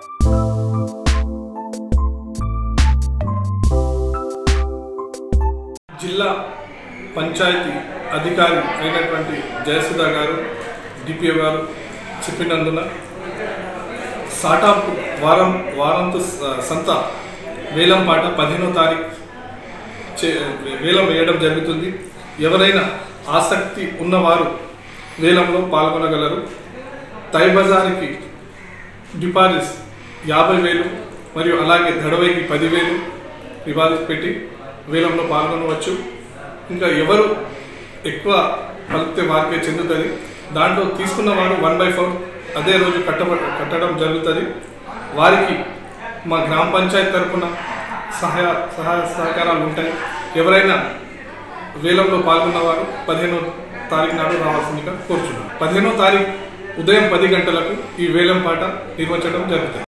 జిల్లా పంచాయతీ అధికారి అయినటువంటి జయసుధా గారు డిపిఓ గారు చెప్పినందున సాటాపు వారంతు సంత వేలం పాట 15వ తారీఖు వేలం వేయడం జరుగుతుంది. ఎవరైనా ఆసక్తి ఉన్నవారు వేలంలో పాల్గొనగలరు. తై బజార్కి డిపాజిట్ 50,000 మరియు అలాగే దడవైకి 10,000 డిపాజిట్ పెట్టి వేలంలో పాల్గొనవచ్చు. ఇంకా ఎవరు ఎక్కువ కలిపితే వారికే చెందుతుంది. దాంట్లో తీసుకున్న వారు 1/4 అదే రోజు కట్టడం జరుగుతుంది. వారికి మా గ్రామ పంచాయతీ తరఫున సహాయ సహకారాలు ఉంటాయి. ఎవరైనా వేలంలో పాల్గొన్నవారు 15వ తారీఖు నాడు రావాల్సిందిగా కోరుచున్నాను. 15వ తారీఖు ఉదయం 10 గంటలకు ఈ వేలం పాట నిర్వహించడం జరుగుతుంది.